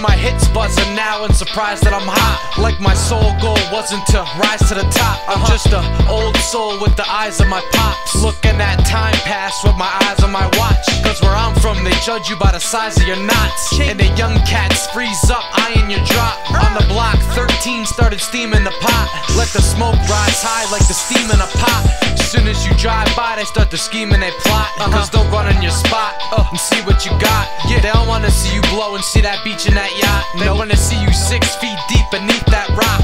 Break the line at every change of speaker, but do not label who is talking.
my hits buzzing now and surprised that I'm hot. Like my sole goal wasn't to rise to the top. I'm just a old soul with the eyes of my pops, looking at time pass with my eyes on my watch. Cause where I'm from they judge you by the size of your knots, and the young cats freeze up eyeing your drop. On the block 13 started steaming the pot. Let the smoke rise high like the steam in a pot. As soon as you drive by they start to scheme and they plot. Cause they'll run in your spot and see what you got. They don't wanna see you blow and see that beach in that yacht. They wanna see you 6 feet deep beneath that rock.